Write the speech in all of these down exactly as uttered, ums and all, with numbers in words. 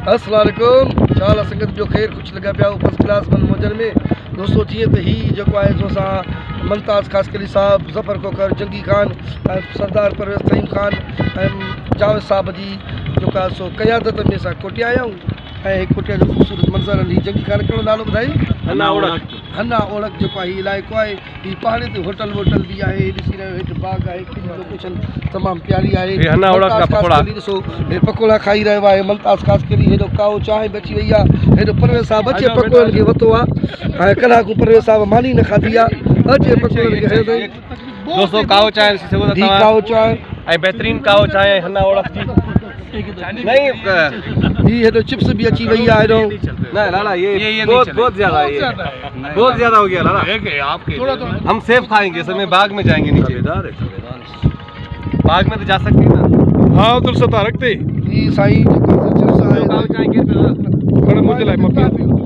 अस्सलाम वालेकुम चाल संगत जो ख़ैर कुछ लगा पिया फर्स्ट क्लास मन मौजन में दोस्तों जीअं त ही जेको आहे सो असां मुमताज़ ख़ासकली साहब ज़फ़र कोकर जंगी खान सरदार परवेज़ तईम खान ऐं जावेद साहब जी जेका सो क़यादत में असां कोटिया आया आहियूं ऐं कोटिया जो ख़ूबसूरत मंज़र ही जंगी खान कहिड़ो नालो ॿुधाई हन्ना ओड़क हन्ना ओड़क जेको आहे हीउ इलाइक़ो आहे हीउ पहाड़ी ते होटल वोटल बि आहे ॾिसी रहियो हेठि बाग आहे लोकेशन तमामु प्यारी आहे हन्ना ओड़क जा पकोड़ा ॾिसो हे पकोड़ा खाई रहियो आहे मुमताज़ ख़ासकली हेॾो काओ चांहि बची वई आहे हेॾो परवेज़ साहब अचे पकोड़नि खे वरितो आहे ऐं कलाकु परवेज़ साहब मानी न खाधी आहे अचे पकोड़नि खे दोस्तों काओ चांहि ॾिसी सघो था काओ चांहि ऐं बहितरीन काओ चांहि हन्ना ओड़क जी नहीं ये हेडो चिप्स भी अच्छी भैया है हेडो ना लाला ये, ये, ये बहुत बहुत ज्यादा ये बहुत ज्यादा हो गया लाला आपके हम सेफ खाएंगे सर में बाग में जाएंगे नीचे बाग में तो जा सकते हैं ना हाँ तो सता रखते ये साईं चिप्स है खड़े मुझे लाइफ में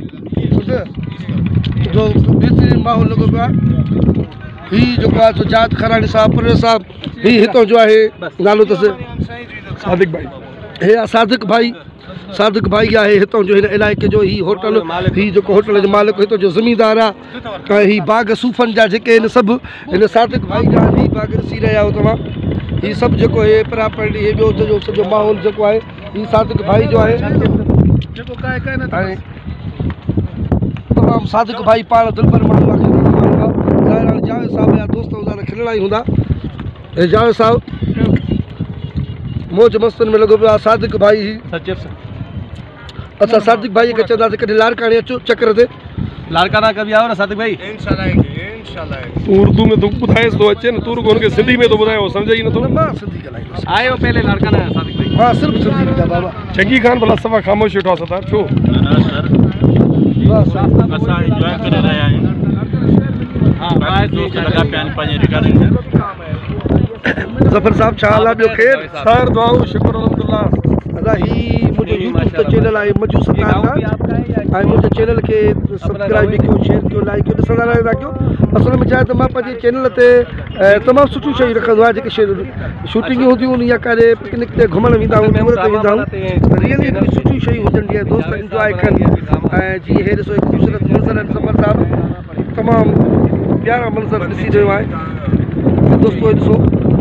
जो बेहतरीन माहौल लॻो पियो आहे ही जो का तो जात खरानी साहब परवेज़ साहब ही हितो जो है नालो अथसि सादिक भाई हे सादिक भाई सादिक भाई आहे हितों जो हिन इलाइक़े जो ही होटल ही जेको होटल जो मालिक हितो जो ज़मींदार आहे ऐं ही बाग सूफ़नि जा जेके आहिनि सभु हिन सादिक भाई जा ही बाग ॾिसी रहिया आहियो तव्हां ही सभु जेको हे प्रॉपर्टी हे ॿियो सॼो सॼो माहौल जेको आहे ही सादिक भाई जो आहे ऐं तमामु सादिक भाई पाण दिलबर माण्हू आहे ज़ाहिर हाणे जावेद साहब जा दोस्त हूंदा त खिलणा ई हूंदा हे जावेद साहब मौज मस्तन में लॻो पियो आहे सादिक भाई ही अच्छा सादिक भाई खे चवंदासीं कॾहिं लाड़काणे अचो चक्कर ते लाड़काना कभी आओ ना सादिक भाई तू उर्दू में तो ॿुधाएसि थो अचे न तू रुगो हुनखे सिंधी में तो ॿुधाए उहो सम्झे ई नथो मां सिंधी ॻाल्हाईंदुसि आयो पहले लाड़काना सादिक भाई हा सिर्फ़ु सिंधी ॿुधा बाबा जंगी खान भला सफ़ा ख़ामोश वेठो आहे सरदार छो असां इंजॉय करे रहिया आहियूं हाँ दोस्त लॻा पिया आहिनि पंहिंजे रिकॉर्डिंग ज़फ़र साहब छा हाल आहे ॿियो ख़ैर सर दुआऊं शुक्र अल्हम्दुलिल्लाह अदा ही मुंहिंजो यूट्यूब ते चैनल आहे मजू सरदार का ऐं मुंहिंजे चैनल खे सब्सक्राइब बि कयो शेयर कयो लाइक कयो ॾिसण लाइ था कयो असल में छा त मां पंहिंजे चैनल ते तमामु सुठियूं शयूं रखंदो आहियां जेके शयूं शूटिंग हूंदियूं आहिनि या काॾे पिकनिक ते घुमणु वेंदा आहियूं टूर ते वेंदा आहियूं रियली सुठियूं शयूं हुजनि जीअं दोस्त इंजॉय कनि ऐं जीअं हे ॾिसो ख़ूबसूरत मंज़र आहिनि ज़फ़र साहब तमामु प्यारा मंज़र ॾिसी रहियो आहे दोस्तो ॾिसो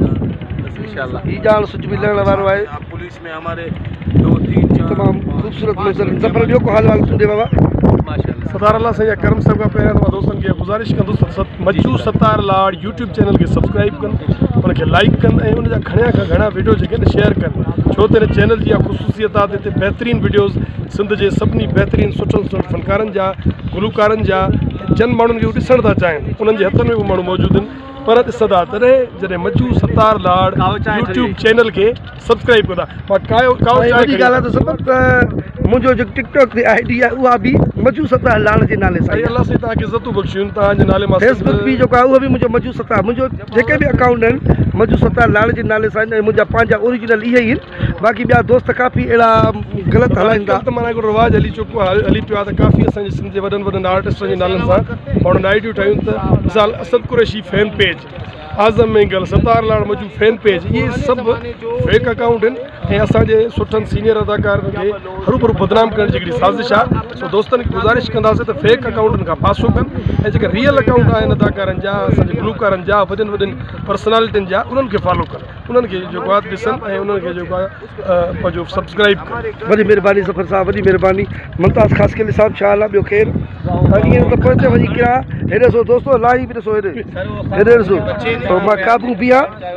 ही जाल सुच भी लहण वारो आहे पुलिस में हमारे दो तीन तमामु ख़ूबसूरत मंज़र ज़फ़र ॿियो को हाल वाल तुंहिंजे बाबा सतार अल्लाह साईं करम साहब खां पहिरियां मां दोस्तनि खे गुज़ारिश कंदुसि मजू सतार लाड़ यूट्यूब चैनल खे सब्सक्राइब कनि उनखे लाइक कनि ऐं उनजा घणा खां घणा वीडियो जेके आहिनि शेयर कनि छो त हिन चैनल जी इहा ख़ुशूसियत आहे त हिते बहितरीन वीडियोज़ सिंध जे सभिनी बहितरीन सुठनि सुठनि फ़नकारनि जा गुलूकारनि जा जन माण्हुनि खे उहे ॾिसण था चाहिनि उन्हनि जे हथनि में बि माण्हू मौजूदु आहिनि पर ॾिसंदा तॾहिं जॾहिं मजू सतार लाड़ यूट्यूब चैनल खे सब्सक्राइब कंदा मां कायो काओ वॾी ॻाल्हि आहे त ज़फ़र त मुंहिंजो जेको टिकटॉक ते आई डी आहे उहा बि मजू सतार लाड़ जे नाले सां अल्लाह साईं तव्हांखे इज़तूं बख़्शियूं तव्हांजे नाले मां फेसबुक बि जेको आहे उहो बि मुंहिंजो मजू सतार मुंहिंजो जेके बि अकाउंट आहिनि मजू सतार लाड़ जे नाले सां आहिनि ऐं मुंहिंजा पंहिंजा ओरिजिनल इहे ई आहिनि बाक़ी ॿिया दोस्त काफ़ी अहिड़ा ग़लति हलाइनि था त माना हिकिड़ो रिवाज़ु हली चुको आहे हली पियो आहे त काफ़ी असांजे सिंध जे वॾनि वॾनि आर्टिस्टनि जे नालनि सां पाण नाइटियूं ठाहियूं त मिसाल असद कुरैशी फैन पेज आज़म मेंगल सतार लाड़ मजू फैन पेज इहे सभु फेक अकाउंट आहिनि ऐं असांजे सुठनि सीनियर अदाकारनि खे हरू भरू बदनाम करण जी हिकिड़ी साज़िश आहे सो दोस्तनि खे गुज़ारिश कंदासीं त फेक अकाउंटनि खां पासो कनि ऐं जेके रियल अकाउंट आहिनि अदाकारनि जा असांजे गुलूकारनि जा वॾनि वॾनि पर्सनालिटियुनि जा उन्हनि खे फॉलो कनि उन्हनि खे जेको आहे ॾिसनि ऐं उन्हनि खे जेको आहे पंहिंजो सब्सक्राइब कनि वॾी महिरबानी ज़फ़र साहब वॾी महिरबानी मुमताज़ ख़ासकली साहब छा हाल आहे ॿियो ख़ैर ईअं त पोइ ते वञी किरां हेॾे ॾिसो दोस्तो लाही बि ॾिसो हेॾे हेॾे ॾिसो पोइ मां काबू बि आहे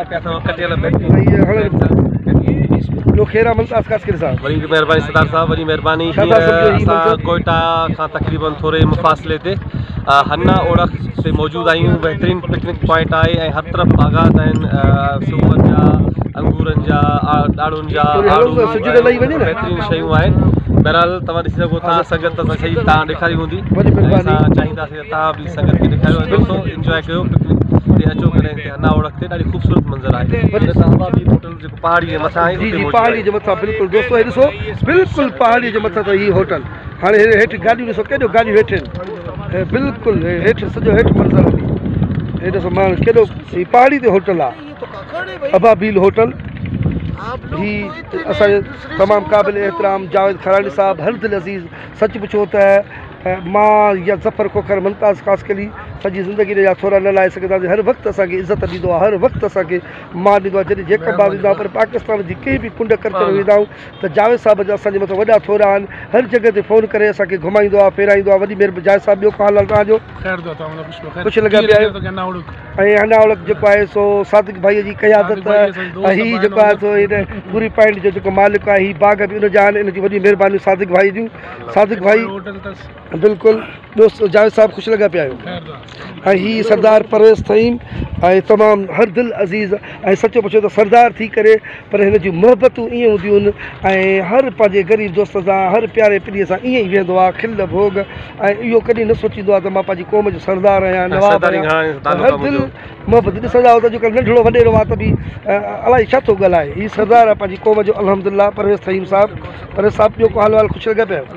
ॿियो ख़ैर आहे मुमताज़ ख़ासकली साहब वरी महिरबानी सरदार साहब वरी महिरबानी असां कोयटा खां तक़रीबन थोरे मुफ़ासिले ते हन्ना ओड़क ते मौजूदु आहियूं बहितरीन पिकनिक पॉइंट आहे ऐं हर तरफ़ बाग़ात आहिनि सूअनि जा अंगूरनि जा ॾाढ़ुनि जा बहितरीन शयूं आहिनि बहरहाल तव्हां ॾिसी सघो था संगत असां सही तव्हां ॾेखारी हूंदी असां चाहींदासीं त तव्हां बि संगत खे ॾेखारियो दोस्तो इंजॉय कयो पिकनिक ते अचो कॾहिं हिते हन्ना ओड़क ते ॾाढी ख़ूबसूरत मंज़र आहे होटल जेको पहाड़ी जे मथां आहे जी जी पहाड़ी जे मथां बिल्कुलु दोस्तो हे ॾिसो बिल्कुलु पहाड़ी जे मथां त हीउ होटल हाणे हेठि गाॾियूं ॾिसो केॾो गाॾियूं हेठि आहिनि बिल्कुलु हेठि सॼो हेठि मंज़र हे ॾिसो माण्हू केॾो हीउ पहाड़ी ते होटल आहे अबाबील होटल ही असांजो तमामु क़ाबिल एहतराम जावेद खरानी साहब हर दिल अज़ीज़ सच पुछो त मां या ज़फ़र खोखर मुमताज़ ख़ासकली सॼी ज़िंदगी जा थोरा न लाहे सघंदासीं। हर वक़्तु असांखे इज़त ॾींदो आहे, हर वक़्तु असांखे मान ॾींदो आहे। जॾहिं जेका बात ॾींदा पर पाकिस्तान जी कंहिं बि कुंड करचर वेंदा आहियूं त जावेद साहब जा असांजे मथां वॾा थोरा आहिनि। हर जॻह ते फ़ोन करे असांखे घुमाईंदो आहे, फेराईंदो आहे। वॾी महिरबानी जावेद साहब, ॿियो को हाल आहे तव्हांजो? ख़ुशि लॻा पिया आहियो? ऐं अञा ओलक जेको आहे सो सादिक भाईअ जी क़यादत, हीअ जेको आहे सो हिन पूरी पॉइंट जो जेको मालिक आहे, हीअ बाग़ बि उनजा आहिनि। इन जी वॾी महिरबानी सादिक भाई जूं। सादिक भाई बिल्कुलु। ॿियो जावेद साहब ख़ुशि लॻा पिया आहियो? ऐं हीअ सरदार परवेज़ थईम ऐं तमामु हर दिलि अज़ीज़ ऐं सचो पुछो त सरदार थी करे पर हिन जूं मुहबतूं ईअं हूंदियूं आहिनि ऐं हर पंहिंजे ग़रीब दोस्त सां, हर प्यारे पीढ़ीअ सां ईअं ई वेंदो आहे, खिल भोग। ऐं इहो कॾहिं न सोचींदो आहे त मां पंहिंजी क़ौम जो सरदार आहियां, नवाब आहियां। हर दिलि मुहबत ॾिसंदा आहियो त अॼुकल्ह नंढिड़ो वॾेरो आहे त बि अलाए छा थो ॻाल्हाए। हीअ सरदार आहे पंहिंजी क़ौम जो अल्हम्दुलिल्लाह परवेज़ थईम साहब। परवेज़ साहब, ॿियो को हाल वाल? ख़ुशि लॻा पिया?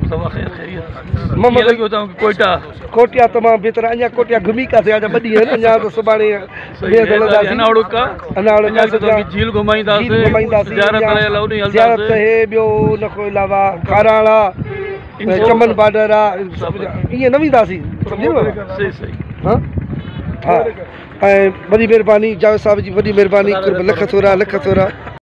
कोयटा कोटिया तमामु बहितर। अञा कोटिया घुमी का थिया ॿ ॾींहं, अञा त सुभाणे झील घुमाईंदासीं, ज़ियारत हे ॿियो उन खां अलावा खाराड़ा, चमन बॉर्डर आहे, ईअं न वेंदासीं, सम्झो न? हा हा। ऐं वॾी महिरबानी जावेद साहब जी, वॾी महिरबानी। लख थोरा लख थोरा।